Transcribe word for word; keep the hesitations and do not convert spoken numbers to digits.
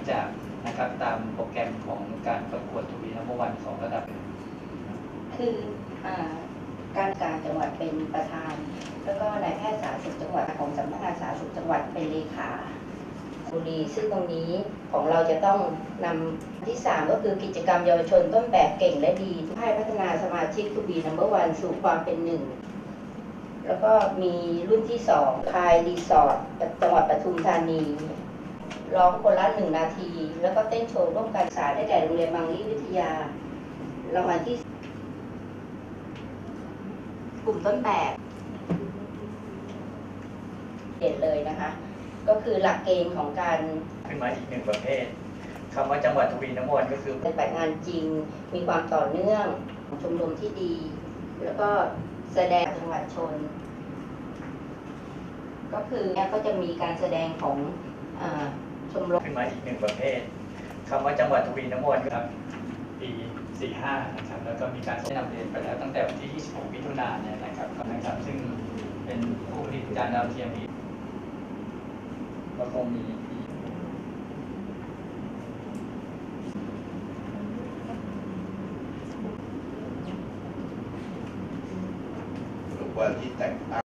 จากนะครับตามโปรแกรมของการประกวดทวีนัมเบอร์วันของระดับคืออ่าการการจังหวัดเป็นประธาน แล้วก็นายแพทย์สาธารณสุขจังหวัดของสำนักงานสาธารณสุขจังหวัดเป็นเลขาบุรีซึ่งตรงนี้ของเราจะต้องนำที่สามก็คือกิจกรรมเยาวชนต้นแบบเก่งและดีให้พัฒนาสมาชิกทูบีนัมเบอร์วันสู่ความเป็นหนึ่งแล้วก็มีรุ่นที่สองคายรีสอร์ทจังหวัดปทุมธานีร้องคนละหนึ่งนาที แล้วก็เต้นโชว์ร่วมกันสายได้แก่โรงเรียนบางลี่วิทยารางวัลที่กลุ่มต้นแบบเด่นเลยนะคะก็คือหลักเกณฑ์ของการขึ้นมาอีกหนึ่งประเภทคำว่าจังหวัดทวีนัมเบอร์วันก็คือปฏิบัติงานจริงมีความต่อเนื่องชมรมที่ดี แล้วก็แสดงจังหวัดชนก็คือก็จะมีการแสดงของชมรมขึ้นมาอีกหนึ่งประเภทคำว่าจังหวัดทวีนัมเบอร์วันครับปีสี่สิบห้านะครับแล้วก็มีการนำเรียนไปแล้วตั้งแต่วันที่ยี่สิบหกมิถุนายนเนี่ยนะครับนะครับซึ่งเป็นผู้ผลิตจานดาวเทียมอีกก็คงมีว่าที่แต่ง